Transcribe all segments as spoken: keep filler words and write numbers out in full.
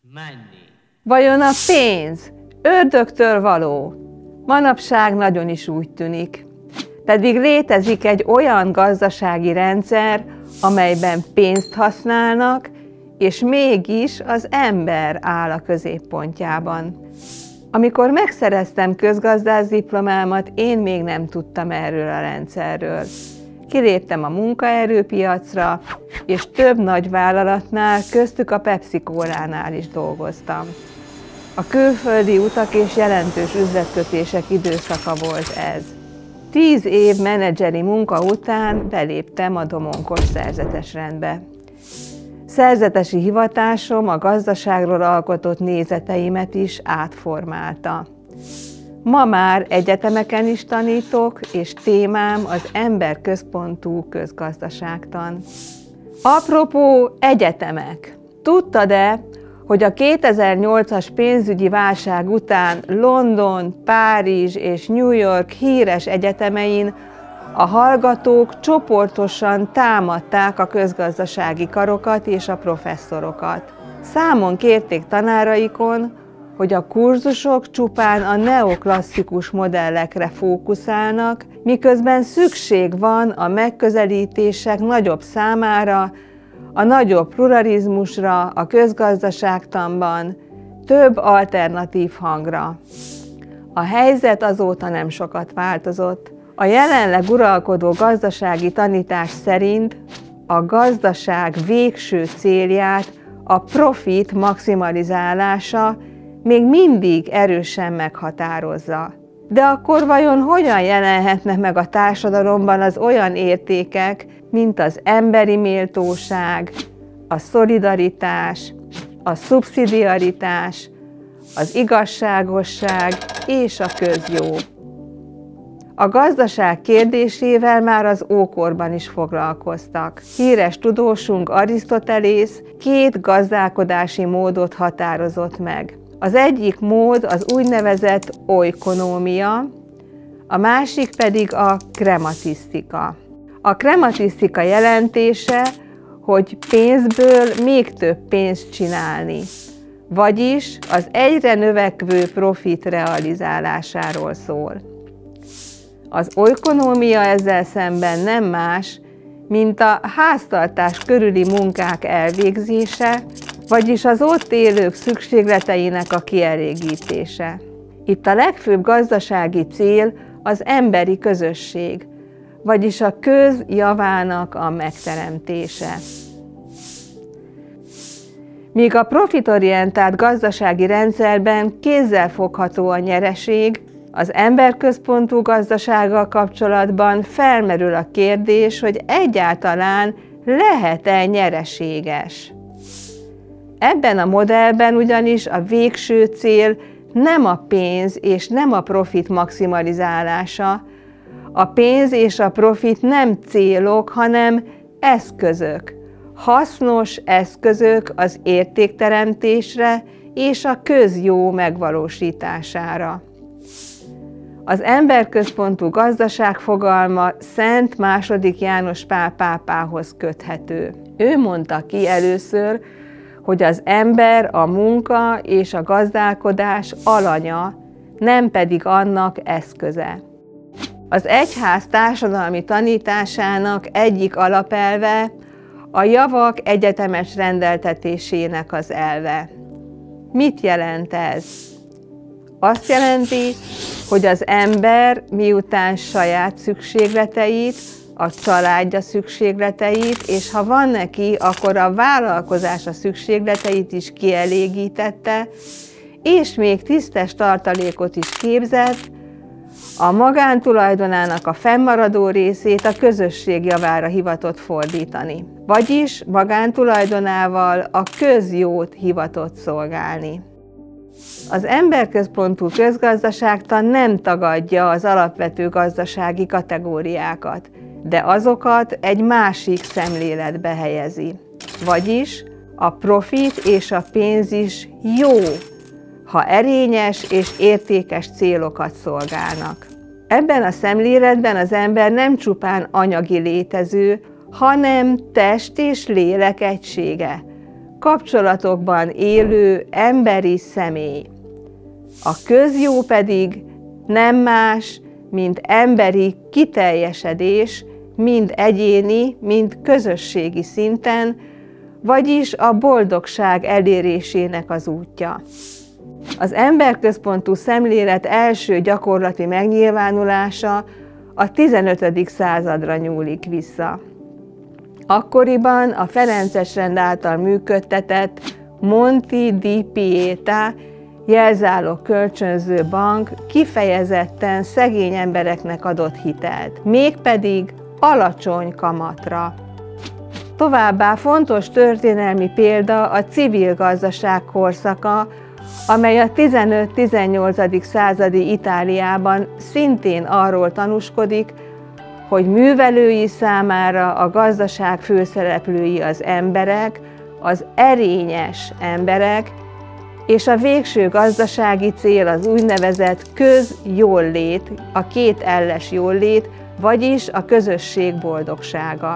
Money. Vajon a pénz ördögtől való? Manapság nagyon is úgy tűnik. Pedig létezik egy olyan gazdasági rendszer, amelyben pénzt használnak, és mégis az ember áll a középpontjában. Amikor megszereztem közgazdász diplomámat, én még nem tudtam erről a rendszerről. Kiléptem a munkaerőpiacra, és több nagyvállalatnál, köztük a Pepsi-Colánál is dolgoztam. A külföldi utak és jelentős üzletkötések időszaka volt ez. Tíz év menedzseri munka után beléptem a Domonkos szerzetesrendbe. Szerzetesi hivatásom a gazdaságról alkotott nézeteimet is átformálta. Ma már egyetemeken is tanítok, és témám az emberközpontú közgazdaságtan. Apropó egyetemek! Tudtad-e, hogy a kétezer-nyolcas pénzügyi válság után London, Párizs és New York híres egyetemein a hallgatók csoportosan támadták a közgazdasági karokat és a professzorokat. Számon kérték tanáraikon, hogy a kurzusok csupán a neoklasszikus modellekre fókuszálnak, miközben szükség van a megközelítések nagyobb számára, a nagyobb pluralizmusra a közgazdaságtanban, több alternatív hangra. A helyzet azóta nem sokat változott. A jelenleg uralkodó gazdasági tanítás szerint a gazdaság végső célját, a profit maximalizálása még mindig erősen meghatározza. De akkor vajon hogyan jelenhetnek meg a társadalomban az olyan értékek, mint az emberi méltóság, a szolidaritás, a szubszidiaritás, az igazságosság és a közjó? A gazdaság kérdésével már az ókorban is foglalkoztak. Híres tudósunk Arisztotelész két gazdálkodási módot határozott meg. Az egyik mód az úgynevezett oikonómia, a másik pedig a krematisztika. A krematisztika jelentése, hogy pénzből még több pénzt csinálni, vagyis az egyre növekvő profit realizálásáról szól. Az oikonómia ezzel szemben nem más, mint a háztartás körüli munkák elvégzése, vagyis az ott élők szükségleteinek a kielégítése. Itt a legfőbb gazdasági cél az emberi közösség, vagyis a köz javának a megteremtése. Míg a profitorientált gazdasági rendszerben kézzelfogható a nyereség, az emberközpontú gazdasággal kapcsolatban felmerül a kérdés, hogy egyáltalán lehet-e nyereséges. Ebben a modellben ugyanis a végső cél nem a pénz és nem a profit maximalizálása. A pénz és a profit nem célok, hanem eszközök. Hasznos eszközök az értékteremtésre és a közjó megvalósítására. Az emberközpontú gazdaság fogalma Szent második János Pál pápához köthető. Ő mondta ki először, hogy az ember a munka és a gazdálkodás alanya, nem pedig annak eszköze. Az egyház társadalmi tanításának egyik alapelve a javak egyetemes rendeltetésének az elve. Mit jelent ez? Azt jelenti, hogy az ember miután saját szükségleteit, a családja szükségleteit, és ha van neki, akkor a vállalkozása szükségleteit is kielégítette, és még tisztes tartalékot is képzett, a magántulajdonának a fennmaradó részét a közösség javára hivatott fordítani, vagyis magántulajdonával a közjót hivatott szolgálni. Az emberközpontú közgazdaságtan nem tagadja az alapvető gazdasági kategóriákat, de azokat egy másik szemléletbe helyezi. Vagyis a profit és a pénz is jó, ha erényes és értékes célokat szolgálnak. Ebben a szemléletben az ember nem csupán anyagi létező, hanem test és lélek egysége, kapcsolatokban élő emberi személy. A közjó pedig nem más, mint emberi kiteljesedés, mind egyéni, mind közösségi szinten, vagyis a boldogság elérésének az útja. Az emberközpontú szemlélet első gyakorlati megnyilvánulása a tizenötödik századra nyúlik vissza. Akkoriban a ferences rend által működtetett Monte di Pietà jelzálog kölcsönző bank kifejezetten szegény embereknek adott hitelt, mégpedig alacsony kamatra. Továbbá fontos történelmi példa a civil gazdaság korszaka, amely a tizenöt-tizennyolcadik századi Itáliában szintén arról tanúskodik, hogy művelői számára a gazdaság főszereplői az emberek, az erényes emberek, és a végső gazdasági cél az úgynevezett közjóllét, a két elles jólét, vagyis a közösség boldogsága.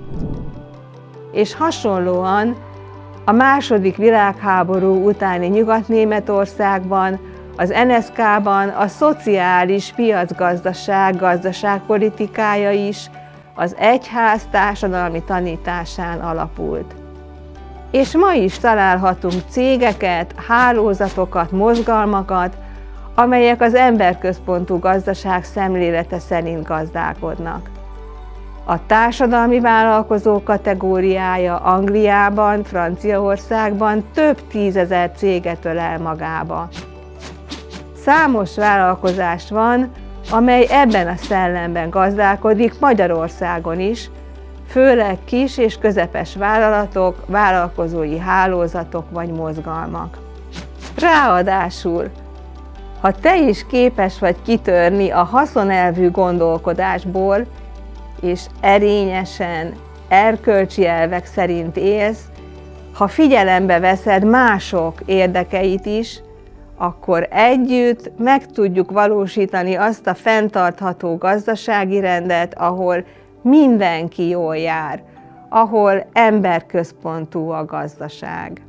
És hasonlóan a második világháború utáni Nyugat-Németországban, az en es zé ká-ban a szociális piacgazdaság gazdaságpolitikája is az egyház társadalmi tanításán alapult. És ma is találhatunk cégeket, hálózatokat, mozgalmakat, amelyek az emberközpontú gazdaság szemlélete szerint gazdálkodnak. A társadalmi vállalkozó kategóriája Angliában, Franciaországban több tízezer céget ölel magába. Számos vállalkozás van, amely ebben a szellemben gazdálkodik Magyarországon is, főleg kis és közepes vállalatok, vállalkozói hálózatok vagy mozgalmak. Ráadásul, ha te is képes vagy kitörni a haszonelvű gondolkodásból, és erényesen, erkölcsi elvek szerint élsz, ha figyelembe veszed mások érdekeit is, akkor együtt meg tudjuk valósítani azt a fenntartható gazdasági rendet, ahol mindenki jól jár, ahol emberközpontú a gazdaság.